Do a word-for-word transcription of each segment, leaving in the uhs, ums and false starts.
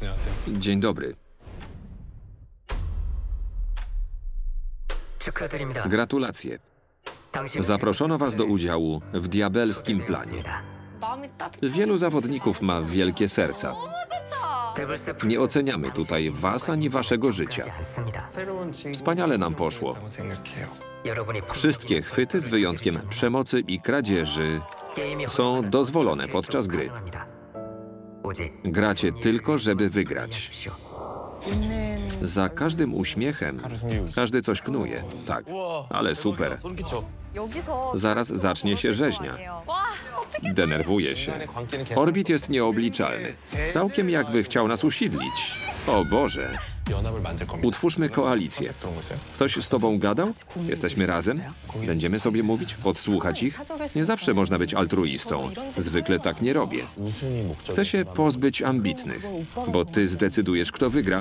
Dzień dobry. Gratulacje. Zaproszono was do udziału w diabelskim planie. Wielu zawodników ma wielkie serca. Nie oceniamy tutaj was ani waszego życia. Wspaniale nam poszło. Wszystkie chwyty, z wyjątkiem przemocy i kradzieży, są dozwolone podczas gry. Gracie tylko, żeby wygrać. Za każdym uśmiechem każdy coś knuje. Tak, ale super. Zaraz zacznie się rzeźnia. Denerwuje się. Orbit jest nieobliczalny. Całkiem jakby chciał nas usidlić. O Boże. Utwórzmy koalicję. Ktoś z tobą gadał? Jesteśmy razem? Będziemy sobie mówić? Podsłuchać ich? Nie zawsze można być altruistą. Zwykle tak nie robię. Chcę się pozbyć ambitnych, bo ty zdecydujesz, kto wygra.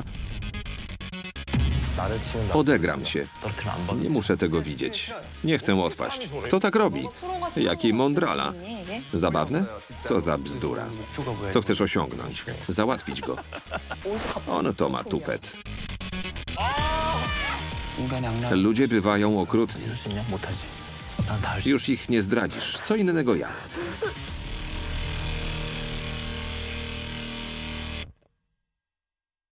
Odegram się. Nie muszę tego widzieć. Nie chcę odpaść. Kto tak robi? Jaki mądrala. Zabawne? Co za bzdura. Co chcesz osiągnąć? Załatwić go. On to ma tupet. Ludzie bywają okrutni. Już ich nie zdradzisz. Co innego ja.